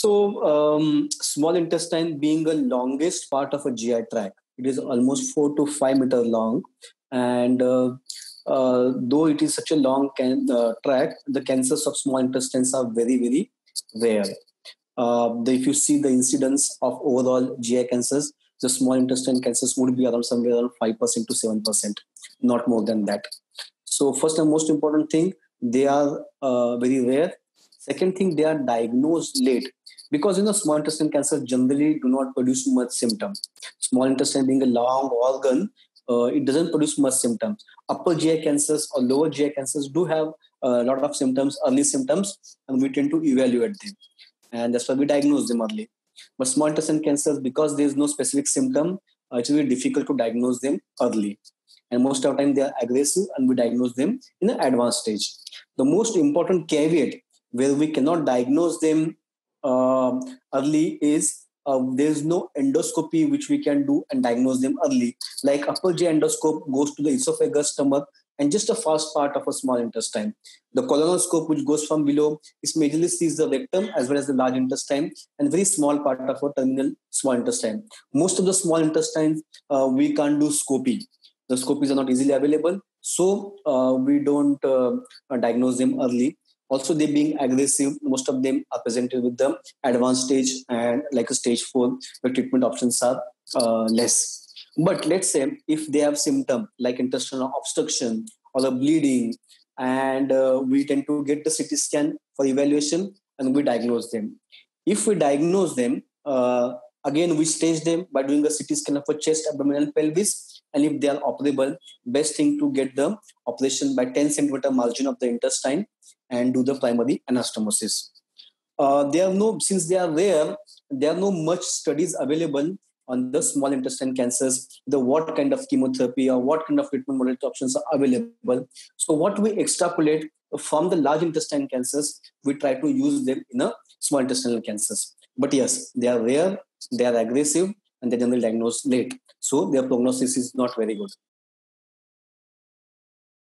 Small intestine being the longest part of a GI tract, it is almost 4 to 5 meter long, and though it is such a long tract, the cancers of small intestines are very very rare. If you see the incidence of overall GI cancers, the small intestine cancers would be around somewhere around 5% to 7%, not more than that. So first and most important thing, they are very rare. Second thing, they are diagnosed late because small intestine cancer generally do not produce much symptoms. Small intestine being a long organ, it doesn't produce much symptoms. Upper GI cancers or lower GI cancers do have a lot of symptoms, early symptoms, and we tend to evaluate them, and that's why we diagnose them early. But small intestine cancers, because there is no specific symptom, it's very difficult to diagnose them early. And most of the time they are aggressive and we diagnose them in an advanced stage. The most important caveat where we cannot diagnose them early is there is no endoscopy which we can do and diagnose them early. Like upper GI endoscope goes to the esophagus, stomach, and just a first part of a small intestine. The colonoscope, which goes from below, is majorly sees the rectum as well as the large intestine and very small part of a terminal small intestine. Most of the small intestines we can't do scopy. The scopies are not easily available, so we don't diagnose them early. Also, they being aggressive, most of them are presented with the advanced stage, and like a stage 4, the treatment options are less. But let's say if they have symptom like intestinal obstruction or a bleeding, and we tend to get the CT scan for evaluation and we diagnose them. If we diagnose them, again we stage them by doing a CT scan of a chest, abdominal, pelvis, and if they are operable, best thing to get the operation by 10 centimeter margin of the intestine and do the primary anastomosis. Since they are rare, there are no much studies available on the small intestine cancers, the what kind of chemotherapy or what kind of treatment modality options are available. So what we extrapolate from the large intestine cancers, we try to use them in a small intestinal cancers. But yes, they are rare, they are aggressive, and they generally diagnosed late. So their prognosis is not very good.